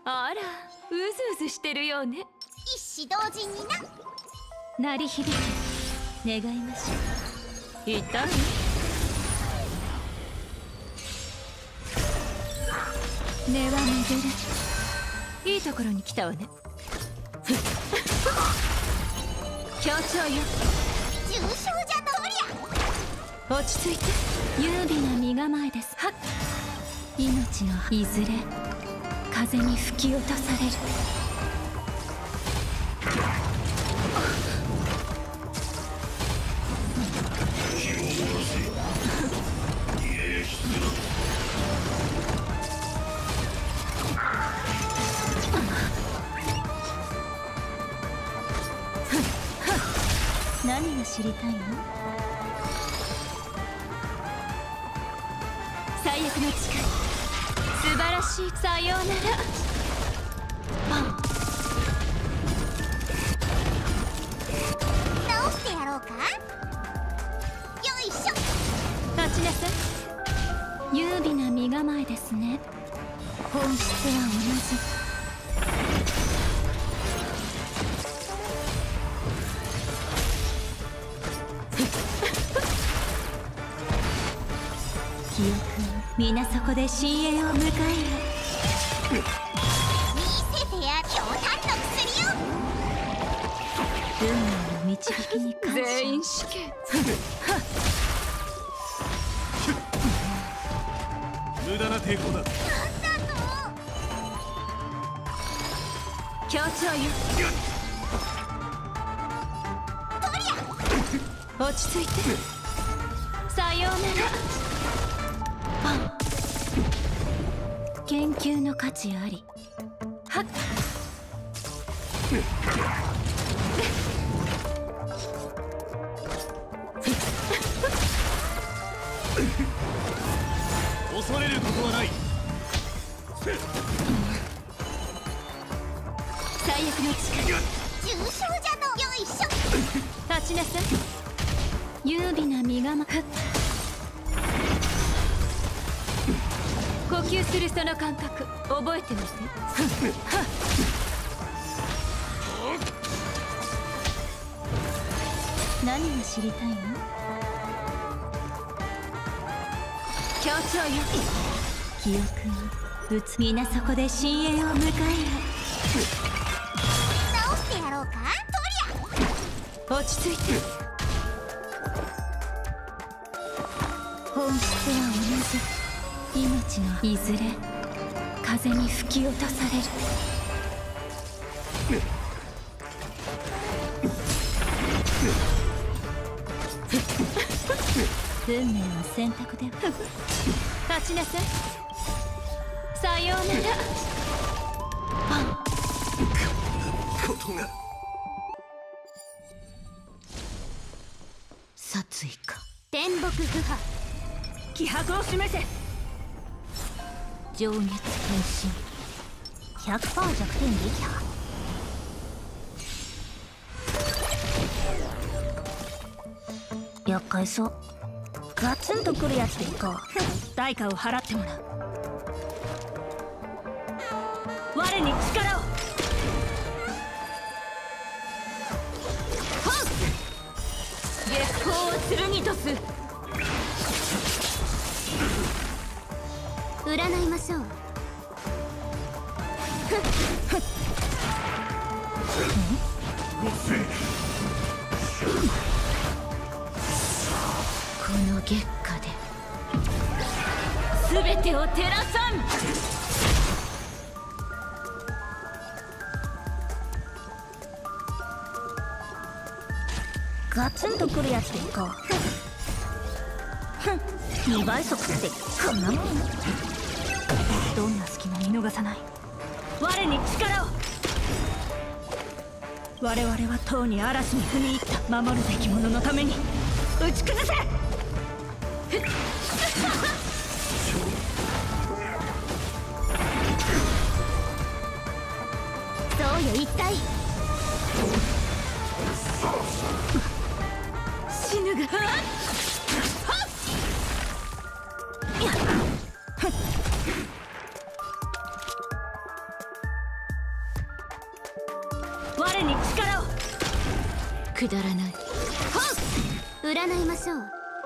あら、うずうずしてるようね。 一子同時にな。 鳴り響け、願いましょう。痛い？根は巡る。いいところに来たわね。協調よ。 重傷じゃとりゃ。 落ち着いて。優美な身構えです。はっ。命のいずれ風に吹き落とされる。何が知りたいの？最悪の誓い、素晴らしい。さようなら。 直してやろうか。よいしょ。 立ちなさい。優美な身構えですね。本質は同じ。記憶は皆そこで深淵を迎える。 見せてやる。氷炭の薬よ。 運命の導きに感謝。全員死刑。 無駄な抵抗だ。 なんだの。 協調よ。 とりゃ。落ち着いて。さようなら。研究の価値あり。はっ。 恐れることはない。 最悪の力。 重傷じゃの。よいしょ。 立ちなさい。優美な身構え。呼吸するその感覚覚えてみて。何が知りたいの？協調よ。記憶は皆そこで深淵を迎える。 直してやろうか。とりゃ。落ち着いて。本質は同じ。命のいずれ風に吹き落とされる。運命は選択では。立ちなさい。さようなら。 ことが。 殺意か。 天木不破。 気迫を示せ。情熱変身。 100% 弱点撃破。厄介そう。ガツンとくるやつでいこう。 代価を払ってもらう。我に力を。月光を剣とす。 占いましょう。 この月下で全てを照らさん。 ガツンとくるやつでいこう。2倍速ってこんなもん。 どんな隙も見逃さない。我に力を。我々はとうに嵐に踏み入った。守るべき者のために打ち崩せ。 そうよ一体。 死ぬが。 くだらない。 占いましょう。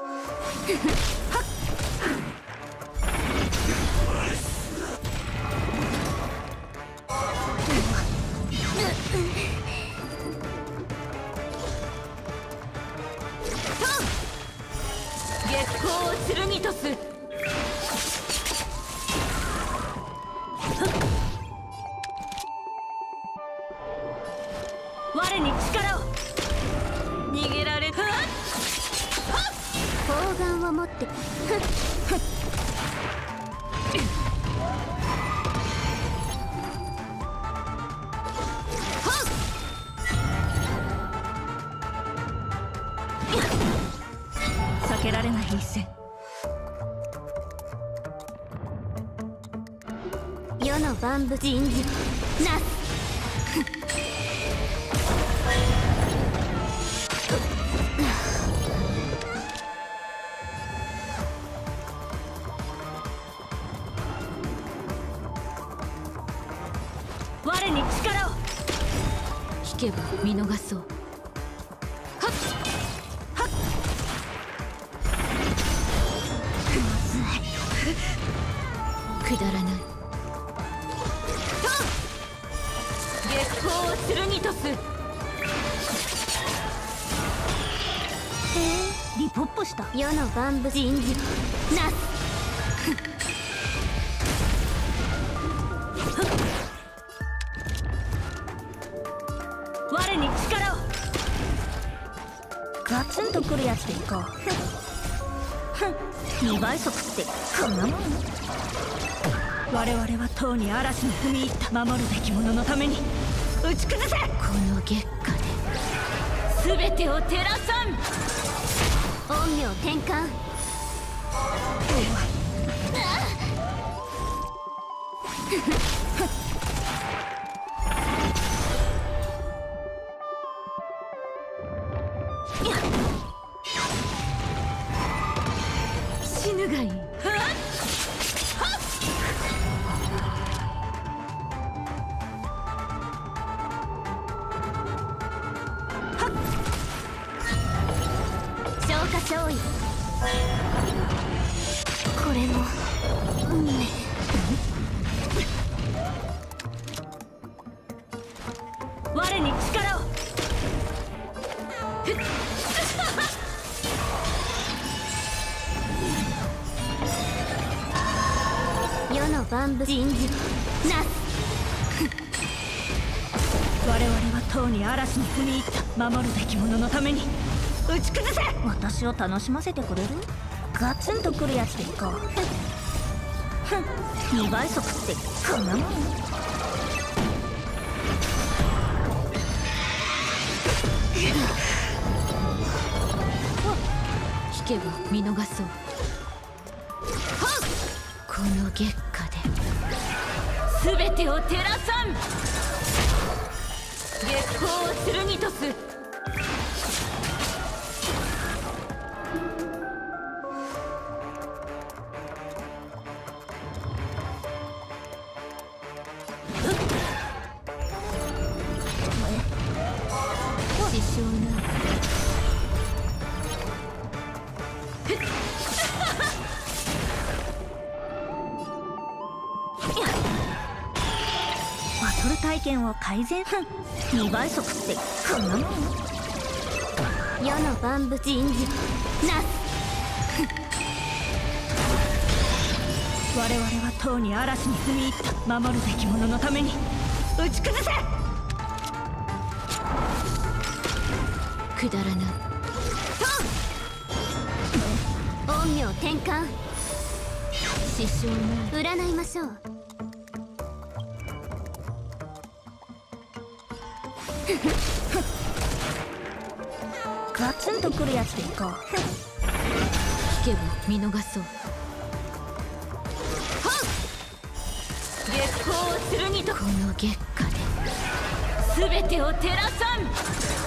月光を剣とす。我に力を。逃げられた。 砲丸を持って避けられない一戦。 世の万物人事なす。 我に力を。引けば見逃そう。くだらない。月光を剣とす。リポッポした。 世の万物人事なす。 我に力を。 ガツンとくるやつでいこう。2倍速ってこんなもん。我々はとうに嵐に踏み入った。守るべき者のために打ち崩せ。 この月下で全てを照らさん。 陰陽転換。 死ぬがいい。 消化勝利。これも運命。 我に力を。 世の万物人事なす。 我々はとうに嵐に踏み入った。守るべき者のために打ち崩せ。私を楽しませてくれる。ガツンとくるやつでいこう。2倍速ってこんなもん。 引けば見逃そう。この月下で全てを照らさん。月光を剣とす。支障ない。 バトル体験を改善。2倍速ってこんなもん。 世の万物人事なす。 我々はとうに嵐に踏み入った。守るべき者のために打ち崩せ。 くだらない。 陰陽転換。 支障ない。 占いましょう。 ガツンとくるやつでいこう。 引けば見逃そう。月光を剣と。この月下で全てを照らさん。